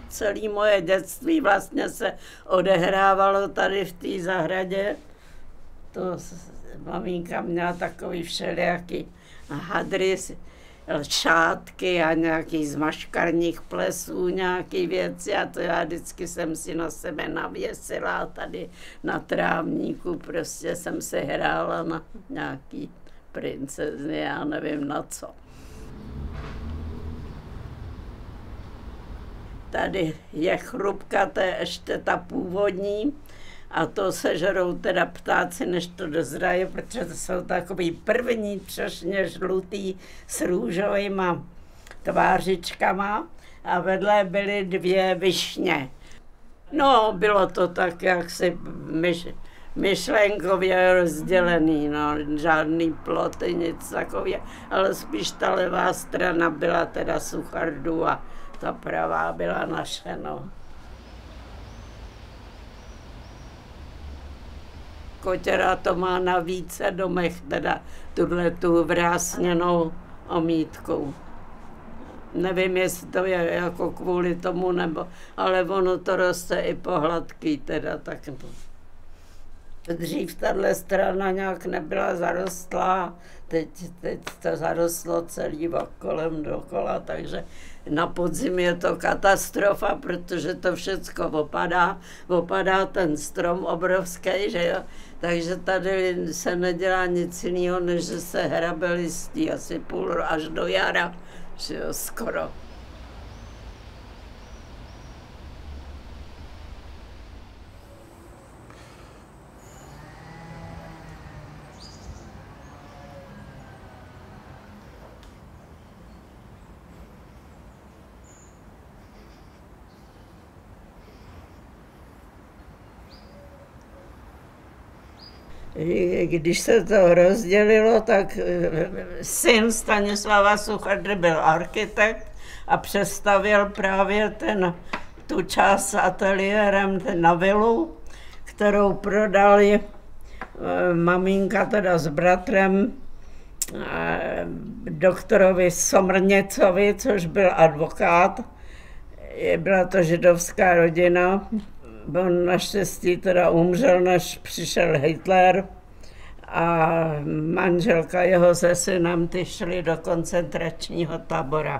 Celé moje dětství vlastně se odehrávalo tady v té zahradě. To maminka měla takový všelijaký hadry, šátky a nějaký z maškarních plesů, nějaký věci a to já vždycky jsem si na sebe navěsila tady na trávníku, prostě jsem se hrála na nějaký princezny, já nevím na co. Tady je chrupka, to je ještě ta původní a to sežerou teda ptáci, než to dozraje, protože to jsou takový první třešně žlutý s růžovýma tvářičkama a vedle byly 2 višně. No, bylo to tak, jak si myšlenkově rozdělený, no, žádný ploty, nic takového, ale spíš ta levá strana byla teda Suchardů a ta pravá byla naše, no. Kotěra to má na více domech, teda tu vrásněnou omítkou. Nevím, jestli to je jako kvůli tomu, nebo, ale ono to roste i pohladký, teda tak. Dřív tahle strana nějak nebyla zarostlá, teď to zarostlo celý kolem dokola, takže na podzim je to katastrofa, protože to všecko opadá ten strom obrovský, že jo, takže tady se nedělá nic jiného, než že se hrabe listí asi půl až do jara, že jo, skoro. Když se to rozdělilo, tak syn Stanislava Suchardry byl architekt a přestavěl právě tu část s ateliérem na vilu, kterou prodali maminka teda s bratrem doktorovi Somrněcovi, což byl advokát. Byla to židovská rodina. On naštěstí teda umřel, než přišel Hitler a manželka jeho se synem ty šli do koncentračního tábora.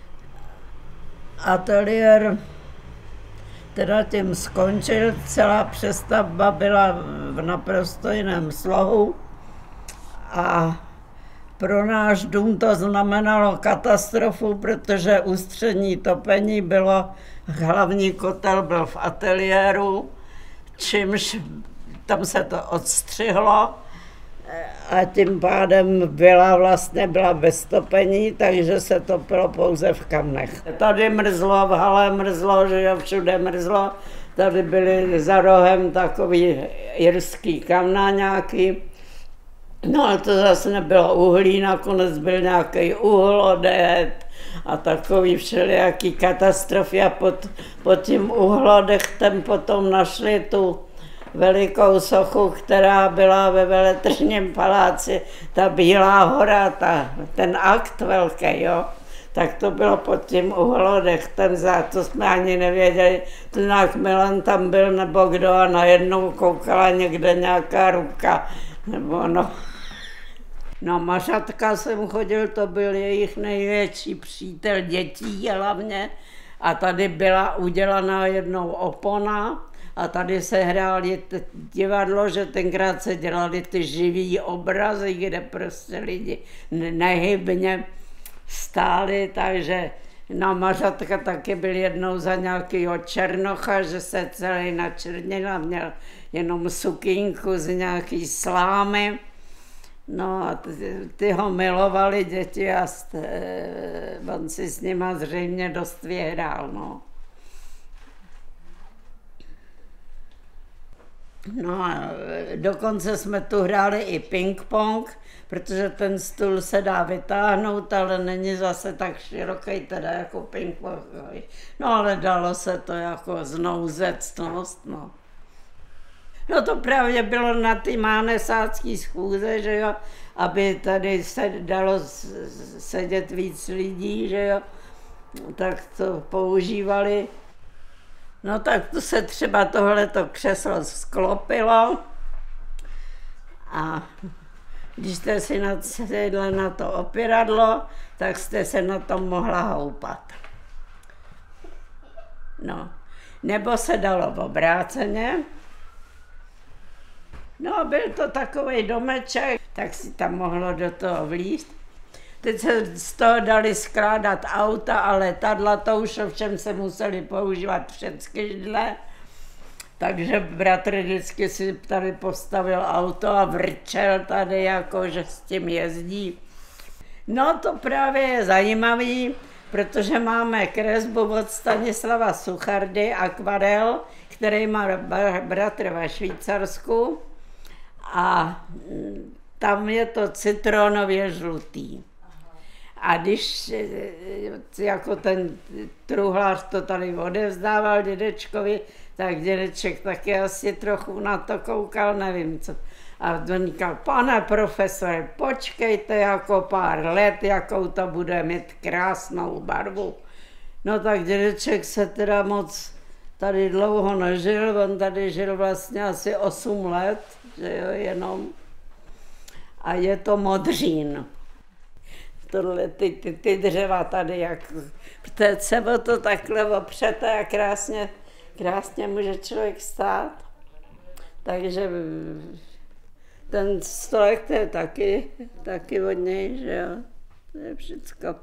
Ateliér teda tím skončil, celá přestavba byla v naprosto jiném slohu a pro náš dům to znamenalo katastrofu, protože ústřední topení bylo, hlavní kotel byl v ateliéru, čímž tam se to odstřihlo a tím pádem vlastně byla bez topení, takže se topilo pouze v kamnech. Tady mrzlo, v hale mrzlo, že jo, všude mrzlo. Tady byly za rohem takový jirský kamna nějaký. No ale to zase nebylo uhlí, nakonec byl nějaký uhlodech a takový všelijaký katastrofy a pod tím uhlodechtem potom našli tu velikou sochu, která byla ve Veletržním paláci, ta Bílá hora, ten akt velký, jo. Tak to bylo pod tím uhlodechtem, za to jsme ani nevěděli, to nějak Milan tam byl nebo kdo a najednou koukala někde nějaká ruka, nebo no. Na Mašatka jsem chodil, to byl jejich největší přítel dětí hlavně a tady byla udělaná jednou opona a tady se hráli divadlo, že tenkrát se dělali ty živý obrazy, kde prostě lidi nehybně stáli, takže na Mašatka taky byl jednou za nějakého černocha, že se celý načernil a měl jenom sukínku z nějaký slámy. No a ty ho milovali děti a on si s nima zřejmě dost vyhrál, no. No a dokonce jsme tu hráli i ping-pong, protože ten stůl se dá vytáhnout, ale není zase tak široký teda jako ping-pong. No ale dalo se to jako znouzectnost, no. No to právě bylo na ty mánesácký schůze, že jo, aby tady se dalo sedět víc lidí, že jo, tak to používali. No tak to se třeba tohleto křeslo sklopilo a když jste si sedla na to opěradlo, tak jste se na tom mohla houpat. No, nebo se dalo obráceně. No, byl to takový domeček, tak si tam mohlo do toho vlízt. Teď se z toho dali skládat auta a letadla, to už ovšem se museli používat všechny židle. Takže bratr vždycky si tady postavil auto a vrčel tady, jako že s tím jezdí. No to právě je zajímavý, protože máme kresbu od Stanislava Suchardy, akvarel, který má bratr ve Švýcarsku. A tam je to citronově žlutý. A když jako ten truhlář to tady odevzdával dědečkovi, tak dědeček taky asi trochu na to koukal, nevím co. A on říkal, pane profesore, počkejte jako pár let, jakou to bude mít krásnou barvu. No tak dědeček se teda moc tady dlouho nežil, on tady žil vlastně asi 8 let, že jo, jenom. A je to modřín. Tohle, ty dřeva tady, jak třeba to takhle opřete a krásně může člověk stát. Takže ten stolek to je taky od něj, že jo, to je všecko.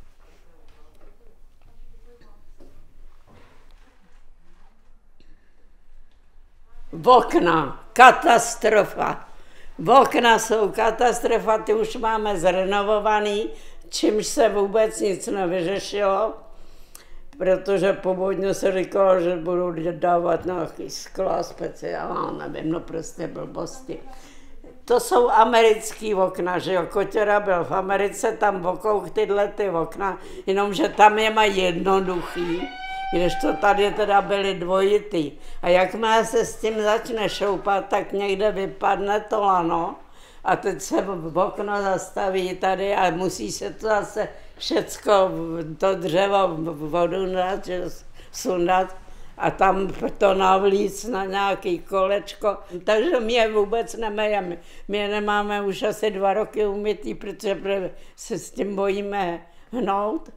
Okna, katastrofa. Okna jsou katastrofa, ty už máme zrenovovaný, čímž se vůbec nic nevyřešilo, protože původně se říkalo, že budou dávat nějaký skla speciální, nevím, no prostě blbosti. To jsou americký okna, že jo, Kotěra byl v Americe, tam okouk tyhle ty okna, jenomže tam je mají jednoduchý, kdežto tady teda byly dvojitý. A jakmile se s tím začne šoupat, tak někde vypadne to lano a teď se okno zastaví tady a musí se to zase všecko, to dřevo odundat, sundat a tam to navlíct na nějaký kolečko. Takže my je vůbec nemejeme. My je nemáme už asi 2 roky umytý, protože se s tím bojíme hnout.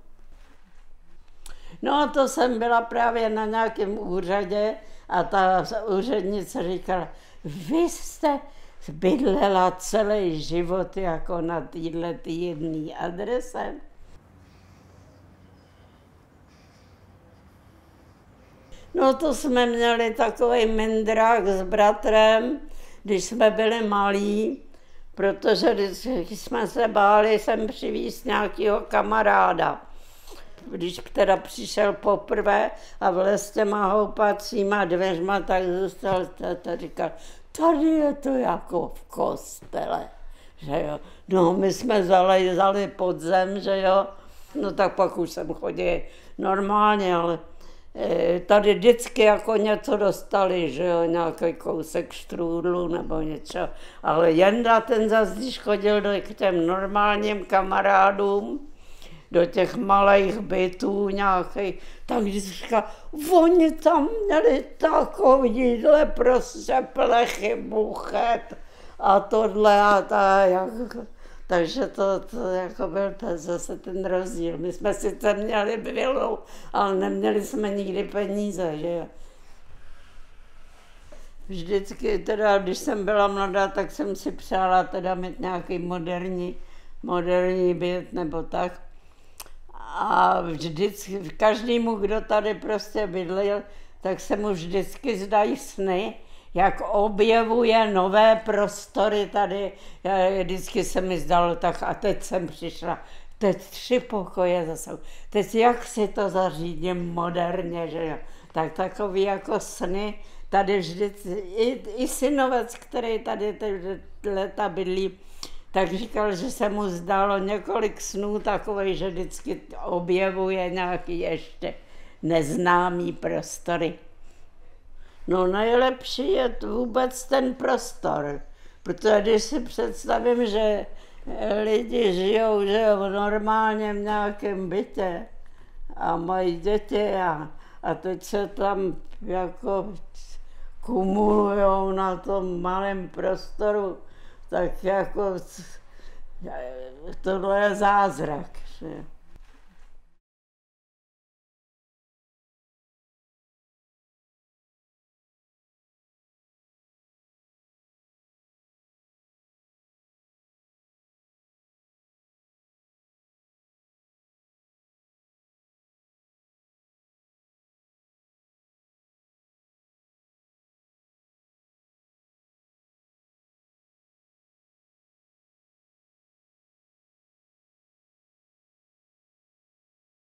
No to jsem byla právě na nějakém úřadě a ta úřednice říkala, vy jste bydlela celý život jako na této jedné adrese. No to jsme měli takový mindrák s bratrem, když jsme byli malí, protože když jsme se báli sem přivízt nějakého kamaráda. Když teda přišel poprvé a vlez těma houpacíma dveřma, tak zůstal a říkal, tady je to jako v kostele, že jo. No my jsme zalezali pod zem, že jo, no tak pak už jsem chodil normálně, ale tady vždycky jako něco dostali, že jo, nějaký kousek štrůdlu nebo něco, ale Jenda ten zase, když chodil k těm normálním kamarádům, do těch malých bytů nějakých, tak když říkal, oni tam měli takovýhle prostě plechy, buchet a tohle a tak. Takže to jako byl zase ten rozdíl. My jsme sice měli vilu, ale neměli jsme nikdy peníze, že jo. Vždycky teda, když jsem byla mladá, tak jsem si přála teda mít nějaký moderní byt nebo tak. A vždycky, každému, kdo tady prostě bydlel, tak se mu vždycky zdají sny, jak objevuje nové prostory tady. Vždycky se mi zdalo tak a teď jsem přišla, teď 3 pokoje zase. Teď jak si to zařídím moderně, že jo. Tak takový jako sny, tady vždycky, i synovec, který tady ty leta bydlí, tak říkal, že se mu zdálo několik snů takových, že vždycky objevuje nějaký ještě neznámý prostory. No nejlepší je vůbec ten prostor, protože když si představím, že lidi žijou, že v normálně v nějakém bytě a mají děti a teď se tam jako kumulujou na tom malém prostoru, tak jako tohle je zázrak. Že?